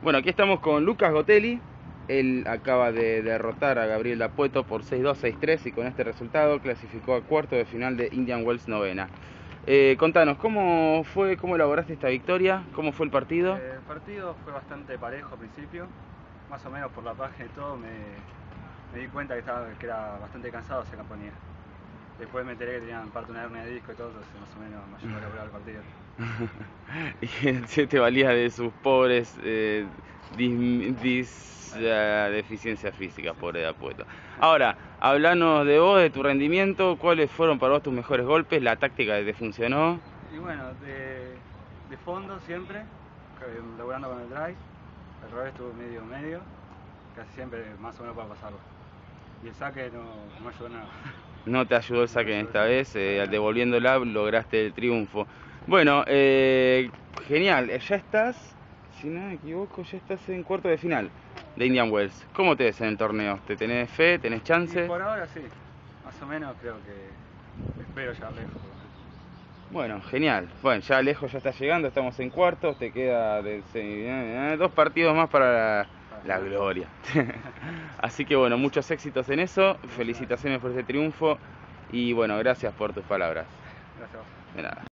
Bueno, aquí estamos con Lucas Gotelli. Él acaba de derrotar a Gabriel D'Apueto por 6-2, 6-3 y con este resultado clasificó a cuarto de final de Indian Wells novena. Contanos, ¿cómo fue, cómo elaboraste esta victoria? ¿Cómo fue el partido? El partido fue bastante parejo al principio, más o menos por la página y todo me di cuenta que era bastante cansado esa campanía. Después me enteré que tenían parte una hernia de disco y todo, entonces más o menos me ayudó a elaborar el partido. Y se te valía de sus pobres deficiencias físicas, pobre D'Apueto. Ahora, hablanos de vos, de tu rendimiento, ¿cuáles fueron para vos tus mejores golpes? ¿La táctica que te funcionó? Y bueno, de fondo siempre, laburando con el drive, al revés estuve medio, casi siempre más o menos para pasarlo. Y el saque no ayudó nada. No te ayudó el saque esta vez, devolviéndola lograste el triunfo. Bueno, genial, ya estás, si no me equivoco, ya estás en cuarto de final de Indian Wells. ¿Cómo te ves en el torneo? ¿Te tenés fe? ¿Tenés chance? Y por ahora sí, más o menos creo que espero llegar lejos. Bueno, genial. Bueno, ya lejos ya estás llegando, estamos en cuartos, te queda dos partidos más para la gloria. Así que bueno, muchos éxitos en eso, felicitaciones por este triunfo y bueno, gracias por tus palabras. Gracias. De nada.